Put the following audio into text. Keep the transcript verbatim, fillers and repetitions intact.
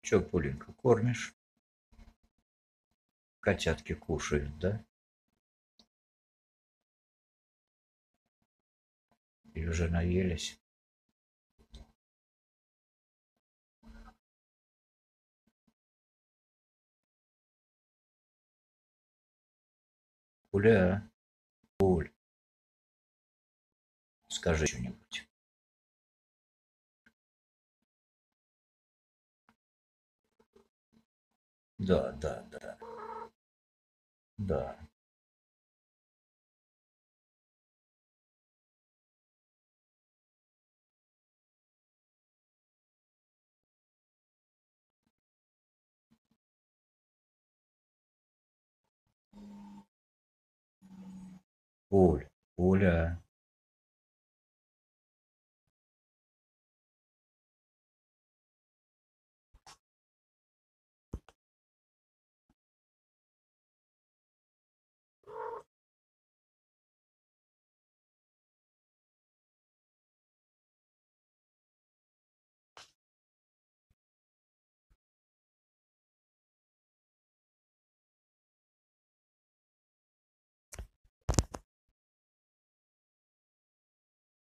Чё, Пуленька, кормишь? Котятки кушают, да? Или уже наелись? Пуля, Пуль, скажи что-нибудь. Да, да, да, да. Пуль, Пуля.